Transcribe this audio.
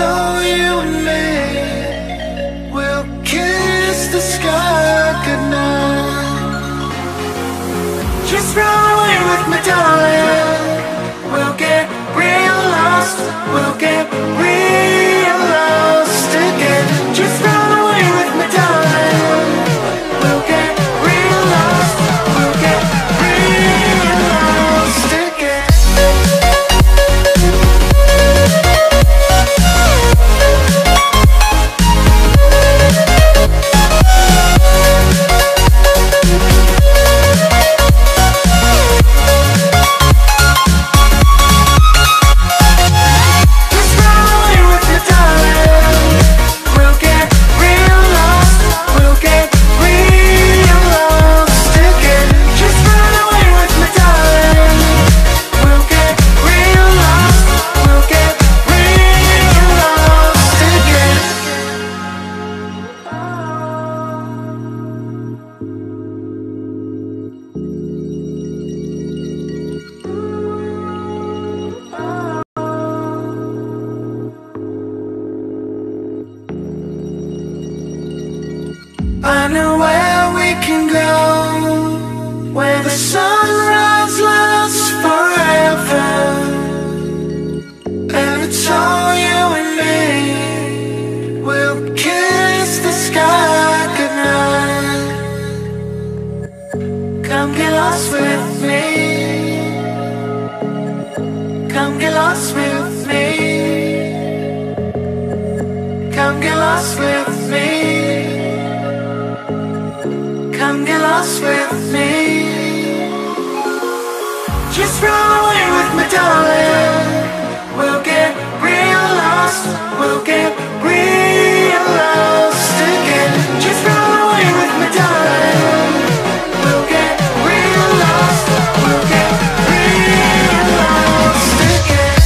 so you and me will kiss the sky goodnight. Just run away with me, darling. We'll get real lost. We'll get real lost again. Just run away with me, darling. We'll get real lost. We'll get real lost again. I know where we can go, where the sunrise lasts forever, and it's all you and me. We'll kiss the sky goodnight. Come get lost with me. Come get lost with me. Come get lost with me. Come get lost with me. Just run away with me, darling. We'll get real lost. We'll get real lost again. Just run away with me, darling. We'll get real lost. We'll get real lost again.